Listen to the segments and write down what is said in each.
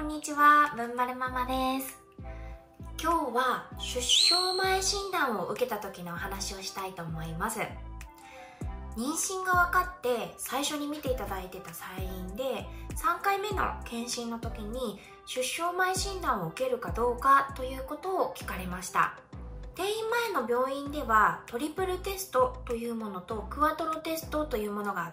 んにちは、ぶんまるママです。今日は出生前診断を受けた時のお話をしたいと思います。妊娠が分かって最初に見ていただいてた産院で3回目の検診の時に出生前診断を受けるかどうかということを聞かれました。転院前の病院ではトリプルテストというものとクワトロテストというものがあって、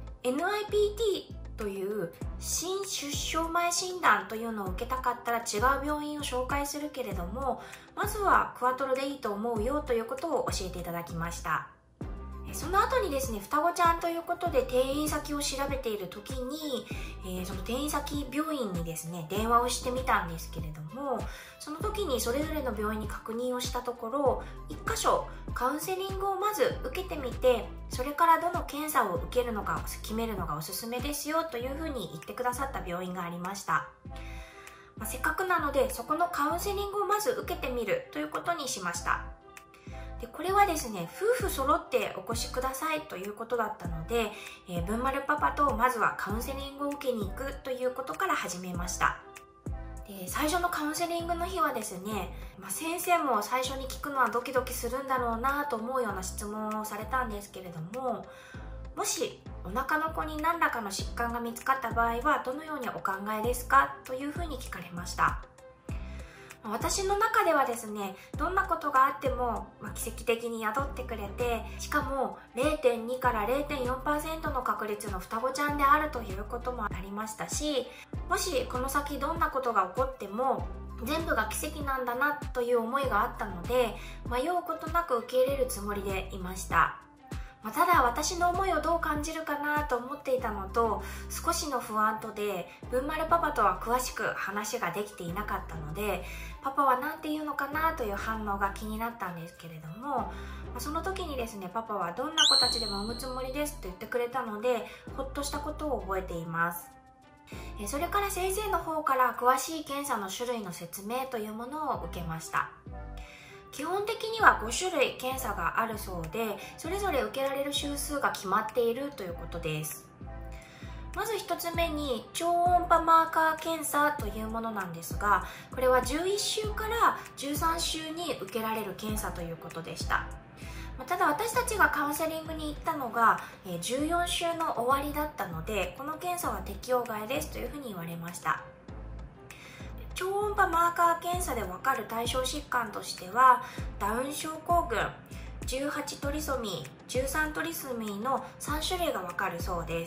NIPT という新出生前診断というのを受けたかったら違う病院を紹介するけれども、まずはクワトロでいいと思うよということを教えていただきました。その後にですね、双子ちゃんということで転院先を調べている時に、その転院先病院にですね電話をしてみたんですけれども、その時にそれぞれの病院に確認をしたところ、1箇所カウンセリングをまず受けてみて、それからどの検査を受けるのか決めるのがおすすめですよというふうに言ってくださった病院がありました。せっかくなのでそこのカウンセリングをまず受けてみるということにしました。でこれはですね、夫婦揃ってお越しくださいということだったので、ぶんまるパパとまずはカウンセリングを受けに行くということから始めました。で最初のカウンセリングの日はですね、先生も最初に聞くのはドキドキするんだろうなと思うような質問をされたんですけれども、もしお腹の子に何らかの疾患が見つかった場合はどのようにお考えですかというふうに聞かれました。私の中ではですね、どんなことがあっても、奇跡的に宿ってくれて、しかも 0.2 から 0.4% の確率の双子ちゃんであるということもありましたし、もしこの先どんなことが起こっても全部が奇跡なんだなという思いがあったので、迷うことなく受け入れるつもりでいました。ただ私の思いをどう感じるかなと思っていたのと、少しの不安とでぶんまるパパとは詳しく話ができていなかったので、パパは何て言うのかなという反応が気になったんですけれども、その時にですね、パパはどんな子たちでも産むつもりですと言ってくれたので、ほっとしたことを覚えています。それから先生の方から詳しい検査の種類の説明というものを受けました。基本的には5種類検査があるそうで、それぞれ受けられる週数が決まっているということです。まず1つ目に超音波マーカー検査というものなんですが、これは11週から13週に受けられる検査ということでした。ただ私たちがカウンセリングに行ったのが14週の終わりだったので、この検査は適用外ですというふうに言われました。超音波マーカー検査で分かる対象疾患としては、ダウン症候群、18トリソミー、13トリソミーの3種類が分かるそうです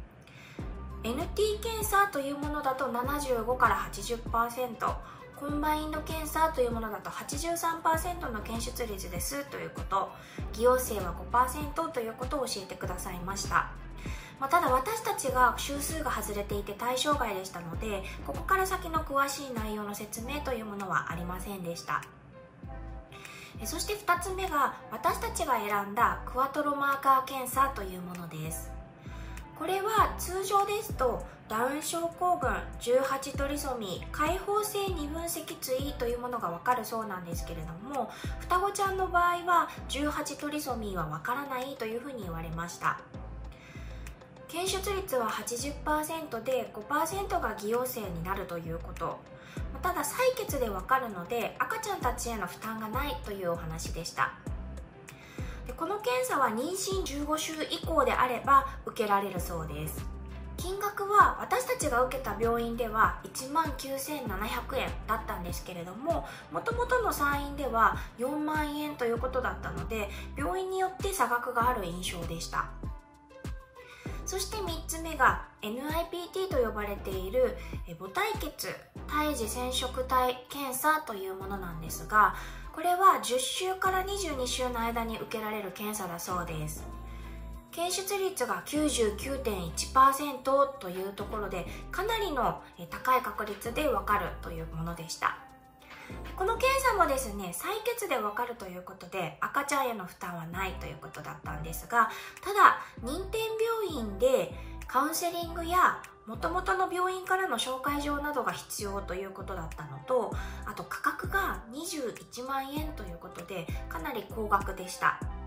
。NT 検査というものだと75から 80%、コンバインド検査というものだと 83% の検出率ですということ、偽陽性は 5% ということを教えてくださいました。ただ私たちが週数が外れていて対象外でしたので、ここから先の詳しい内容の説明というものはありませんでした。そして2つ目が私たちが選んだクワトロマーカー検査というものです。これは通常ですとダウン症候群、18トリソミー、開放性二分脊椎というものが分かるそうなんですけれども、双子ちゃんの場合は18トリソミーは分からないというふうに言われました。検出率は 80% で 5% が偽陽性になるということ。ただ採血でわかるので赤ちゃんたちへの負担がないというお話でした。この検査は妊娠15週以降であれば受けられるそうです。金額は私たちが受けた病院では 19,700 円だったんですけれども、もともとの産院では4万円ということだったので、病院によって差額がある印象でした。そして3つ目が NIPT と呼ばれている母体血胎児染色体検査というものなんですが、これは10週から22週の間に受けられる検査だそうです。検出率が 99.1% というところで、かなりの高い確率で分かるというものでした。この検査もですね、採血で分かるということで赤ちゃんへの負担はないということだったんですが、ただ認定病院でカウンセリングや元々の病院からの紹介状などが必要ということだったのと、あと価格が21万円ということでかなり高額でした。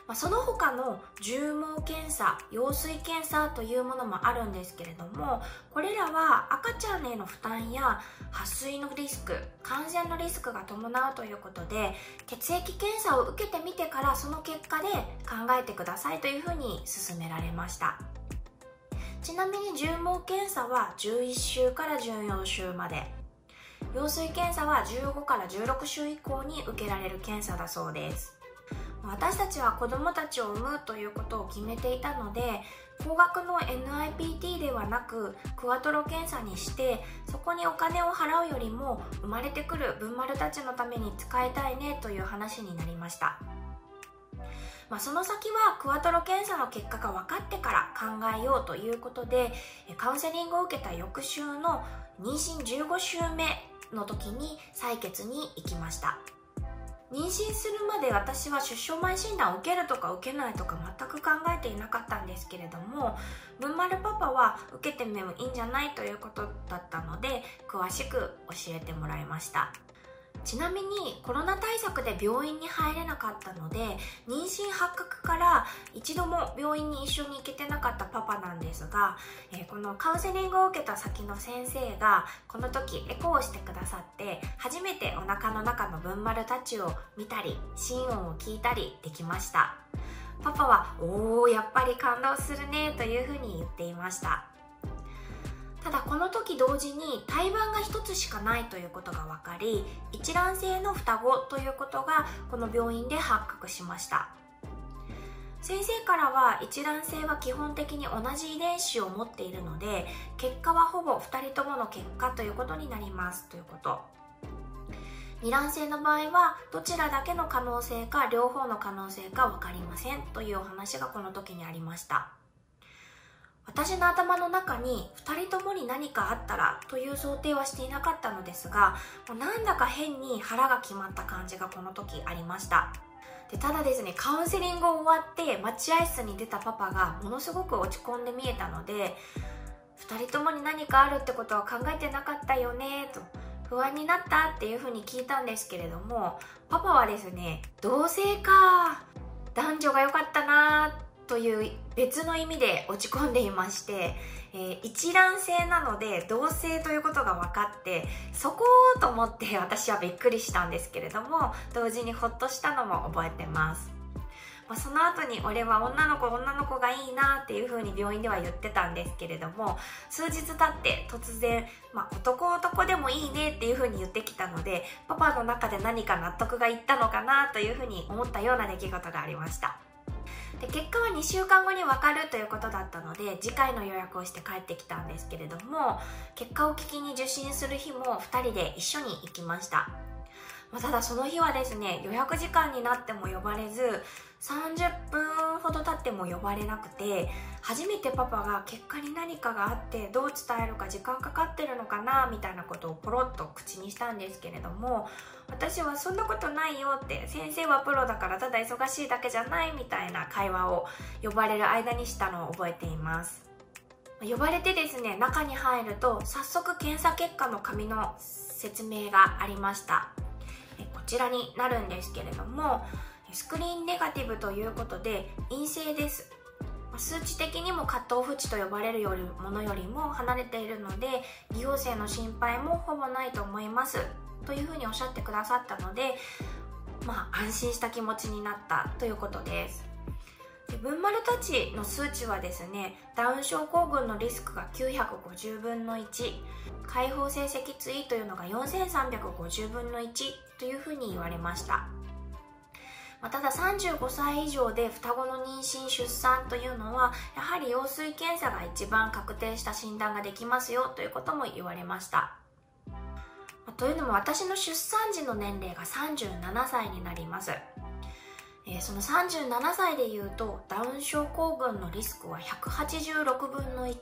その他の絨毛検査、羊水検査というものもあるんですけれども、これらは赤ちゃんへの負担や破水のリスク、感染のリスクが伴うということで、血液検査を受けてみてからその結果で考えてくださいというふうに勧められました。ちなみに絨毛検査は11週から14週まで、羊水検査は15から16週以降に受けられる検査だそうです。私たちは子どもたちを産むということを決めていたので、高額の NIPT ではなくクワトロ検査にして、そこにお金を払うよりも生まれてくる文丸たちのために使いたいねという話になりました。その先はクワトロ検査の結果が分かってから考えようということで、カウンセリングを受けた翌週の妊娠15週目の時に採血に行きました。妊娠するまで私は出生前診断を受けるとか受けないとか全く考えていなかったんですけれども、文丸パパは受けてみもいいんじゃないということだったので、詳しく教えてもらいました。ちなみにコロナ対策で病院に入れなかったので、妊娠発覚から一度も病院に一緒に行けてなかったパパなんですが、このカウンセリングを受けた先の先生がこの時エコーをしてくださって、初めてお腹の中の文丸たちを見たり心音を聞いたりできました。パパはおー、やっぱり感動するねというふうに言っていました。ただこの時同時に胎盤が一つしかないということが分かり、一卵性の双子ということがこの病院で発覚しました。先生からは一卵性は基本的に同じ遺伝子を持っているので、結果はほぼ2人ともの結果ということになりますということ。二卵性の場合はどちらだけの可能性か両方の可能性か分かりませんというお話がこの時にありました。私の頭の中に2人ともに何かあったらという想定はしていなかったのですが、なんだか変に腹が決まった感じがこの時ありました。でただですね、カウンセリング終わって待合室に出たパパがものすごく落ち込んで見えたので、2人ともに何かあるってことは考えてなかったよねと、不安になったっていうふうに聞いたんですけれども、パパはですね、同性か、男女が良かったなという別の意味で落ち込んでいまして、一卵性なので同性ということが分かって、そこと思って私はびっくりしたんですけれども、同時にほっとしたのも覚えてます。その後に俺は女の子がいいなっていう風に病院では言ってたんですけれども、数日経って突然、男でもいいねっていう風に言ってきたので、パパの中で何か納得がいったのかなという風に思ったような出来事がありました。で結果は2週間後に分かるということだったので、次回の予約をして帰ってきたんですけれども、結果を聞きに受診する日も2人で一緒に行きました。ただその日はですね、予約時間になっても呼ばれず、30分ほど経っても呼ばれなくて、初めてパパが結果に何かがあってどう伝えるか時間かかってるのかなみたいなことをポロッと口にしたんですけれども、私はそんなことないよって、先生はプロだからただ忙しいだけじゃないみたいな会話を呼ばれる間にしたのを覚えています。呼ばれてですね、中に入ると早速検査結果の紙の説明がありました。こちらになるんですけれども、スクリーンネガティブということで陰性です。数値的にもカットオフ値と呼ばれるものよりも離れているので、偽陽性の心配もほぼないと思いますというふうにおっしゃってくださったので、安心した気持ちになったということです。文丸たちの数値はですね、ダウン症候群のリスクが950分の1、開放性脊椎というのが4350分の1というふうに言われました。ただ35歳以上で双子の妊娠出産というのは、やはり羊水検査が一番確定した診断ができますよということも言われました。というのも私の出産時の年齢が37歳になります。その37歳でいうとダウン症候群のリスクは186分の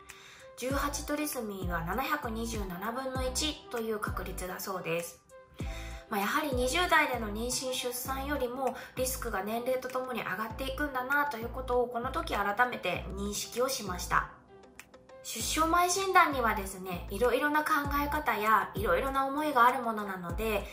1、18トリソミーは727分の1という確率だそうです。やはり20代での妊娠出産よりもリスクが年齢とともに上がっていくんだなということをこの時改めて認識をしました。出生前診断にはですね、いろいろな考え方やいろいろな思いがあるものなので、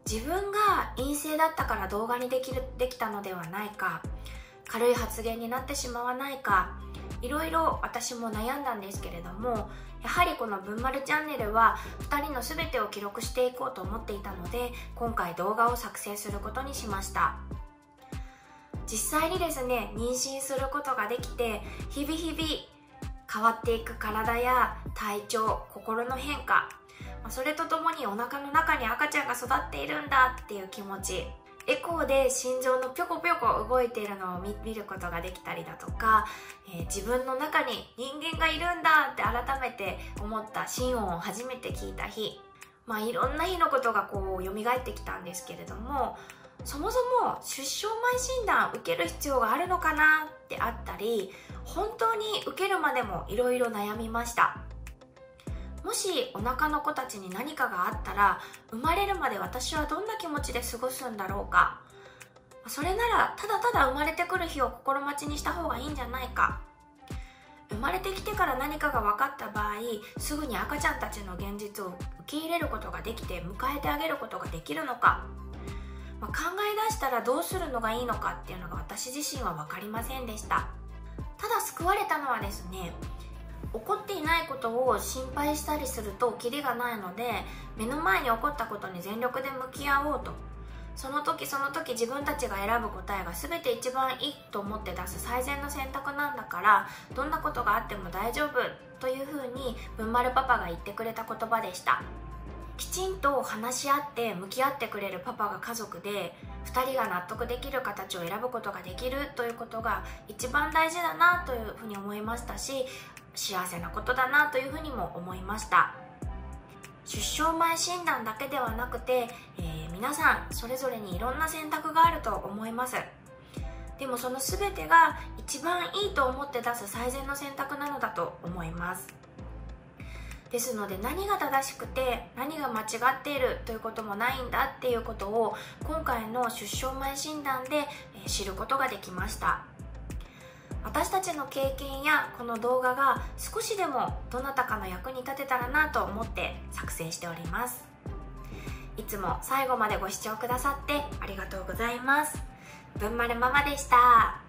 自分が陰性だったから動画にできたのではないか、軽い発言になってしまわないか、いろいろ私も悩んだんですけれども、やはりこのぶんまるチャンネルは2人の全てを記録していこうと思っていたので、今回動画を作成することにしました。実際にですね、妊娠することができて、日々変わっていく体や体調、心の変化、それとともにお腹の中に赤ちゃんが育っているんだっていう気持ち、エコーで心臓のぴょこぴょこ動いているのを見ることができたりだとか、自分の中に人間がいるんだって改めて思った心音を初めて聞いた日、いろんな日のことがこう蘇ってきたんですけれども、そもそも出生前診断受ける必要があるのかなってあったり、本当に受けるまでもいろいろ悩みました。もしお腹の子たちに何かがあったら、生まれるまで私はどんな気持ちで過ごすんだろうか。それならただただ生まれてくる日を心待ちにした方がいいんじゃないか。生まれてきてから何かが分かった場合、すぐに赤ちゃんたちの現実を受け入れることができて迎えてあげることができるのか、考え出したらどうするのがいいのかっていうのが私自身は分かりませんでした。ただ救われたのはですね、起こっていないことを心配したりするとキリがないので、目の前に起こったことに全力で向き合おうと、その時その時自分たちが選ぶ答えが全て一番いいと思って出す最善の選択なんだから、どんなことがあっても大丈夫というふうにぶんまるパパが言ってくれた言葉でした。きちんと話し合って向き合ってくれるパパが家族で、2人が納得できる形を選ぶことができるということが一番大事だなというふうに思いましたし、幸せなことだなというふうにも思いました。出生前診断だけではなくて、皆さんそれぞれにいろんな選択があると思います。でもその全てが一番いいと思って出す最善の選択なのだと思います。ですので、何が正しくて何が間違っているということもないんだっていうことを今回の出生前診断で知ることができました。私たちの経験やこの動画が少しでもどなたかの役に立てたらなと思って作成しております。いつも最後までご視聴くださってありがとうございます。ぶんまるママでした。